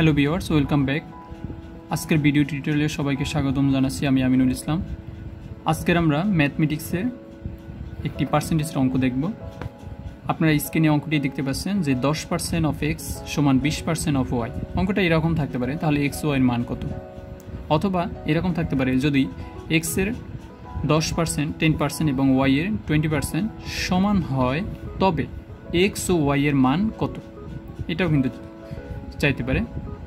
Hello viewers, welcome back. আজকের video টিউটোরিয়ালে সবাইকে স্বাগতম জানাচ্ছি। আমি আমিনুল ইসলাম। আজকের আমরা ম্যাথমেটিক্সের একটি পার্সেন্টেজের অঙ্ক দেখব। আপনারা স্ক্রিনে অঙ্কটি দেখতে পাচ্ছেন যে 10% অফ এক্স সমান 20% অফ ওয়াই। অঙ্কটা এরকম থাকতে পারে, তাহলে এক্স ওয়াইয়ের মান কত? অথবা এরকম থাকতে পারে, যদি এক্সের 10%, 10% এবং ওয়াইয়ের 20% সমান হয়, তবে এক্স ও ওয়াইয়ের মান কত? এটাও কিন্তু চাইতে পারে।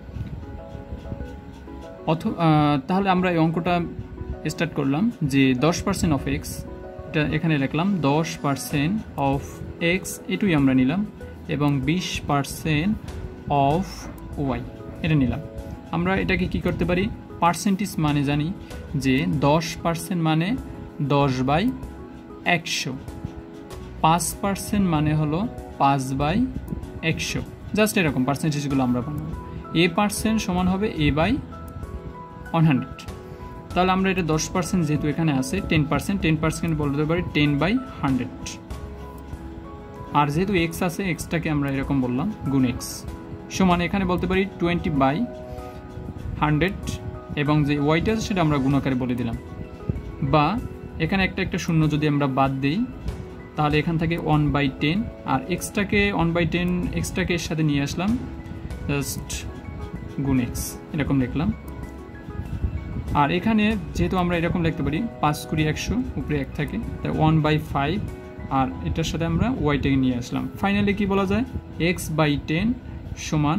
তাহলে আমরা এই অঙ্কটা স্টার্ট করলাম যে 10% অফ এক্স, এটা এখানে লিখলাম 10% অফ এক্স, এটুই আমরা নিলাম, এবং 20% অফ ওয়াই এটা নিলাম। আমরা এটাকে কি করতে পারি? পার্সেন্টেজ মানে জানি যে 10% মানে 10/100, 5% মানে হলো 5/100। জাস্ট এরকম পার্সেন্টেজগুলো আমরা বানাবো। a% সমান হবে a/100। তাহলে আমরা এটা 10% যেহেতু এখানে আছে, 10% বলতে পারি 10/100। আর যেহেতু এক্স আছে, এক্সটাকে আমরা এরকম বললাম গুণ এক্স সমান, এখানে বলতে পারি 20/100, এবং যে ওয়াইটা আছে সেটা আমরা গুণাকারে বলে দিলাম। বা এখানে একটা শূন্য যদি আমরা বাদ দিই, তাহলে এখান থেকে 1/10, আর এক্সটাকে 1/10 এক্সটাকে এর সাথে নিয়ে আসলাম, জাস্ট গুণ এক্স এরকম লিখলাম। আর এখানে যেহেতু আমরা এরকম লিখতে পারি 5 × 100 উপরে 1 থাকে, তাই 1/5, আর এটার সাথে আমরা ওয়াইটাকে নিয়ে আসলাম। ফাইনালি কি বলা যায়? x/10 সমান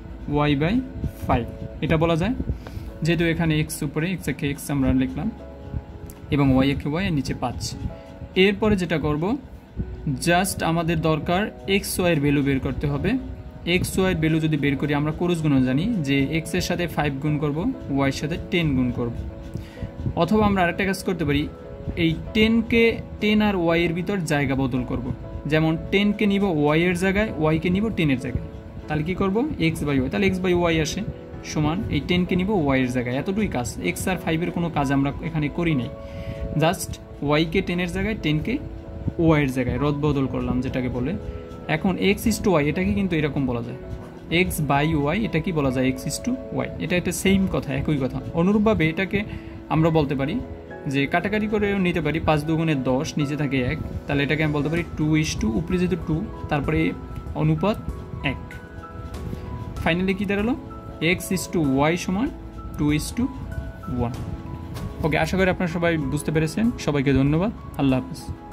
y/5 এটা বলা যায়। যেহেতু এখানে এক্স উপরে, এক্স আমরা লিখলাম, এবং ওয়াই একে ওয়াই, নিচে 5। এরপরে যেটা করব, জাস্ট আমাদের দরকার এক্স ওয়াইয়ের ভ্যালু বের করতে হবে। এক্স ওয়াইয়ের ভ্যালু যদি বের করি, আমরা ক্রস গুণ জানি যে এক্সের সাথে 5 গুণ করব, ওয়াইয়ের সাথে 10 গুণ করব। অথবা আমরা আরেকটা কাজ করতে পারি, এই 10কে 10 আর ওয়াইয়ের ভিতর জায়গা বদল করব। যেমন 10কে নিব ওয়াইয়ের জায়গায়, ওয়াইকে নিব 10-এর জায়গায়। তাহলে কি করব? x/y, তাহলে x/y আসে সমান এই 10কে নিব ওয়াইয়ের জায়গায়। এতটুকুই কাজ। এক্স আর 5-এর কোনো কাজ আমরা এখানে করি নাই, জাস্ট ওয়াইকে 10-এর জায়গায়, 10কে ওয়াইয়ের জায়গায় রদ বদল করলাম, যেটাকে বলে। এখন x/y এটাকে কিন্তু এরকম বলা যায়, x/y এটা কি বলা যায়? x/y। এটা একটা সেম কথা, একই কথা। অনুরূপভাবে এটাকে আমরা বলতে পারি যে কাটাকাটি করেও নিতে পারি, 5 × 2 = 10, নিচে থাকে 1, তাহলে এটাকে আমি বলতে পারি 2:, উপরে যেহেতু 2, তারপরে অনুপাত 1। ফাইনালি কি দাঁড়ালো? x/y সমান 2:1। ওকে, আশা করি আপনারা সবাই বুঝতে পেরেছেন। সবাইকে ধন্যবাদ। আল্লাহ হাফেজ।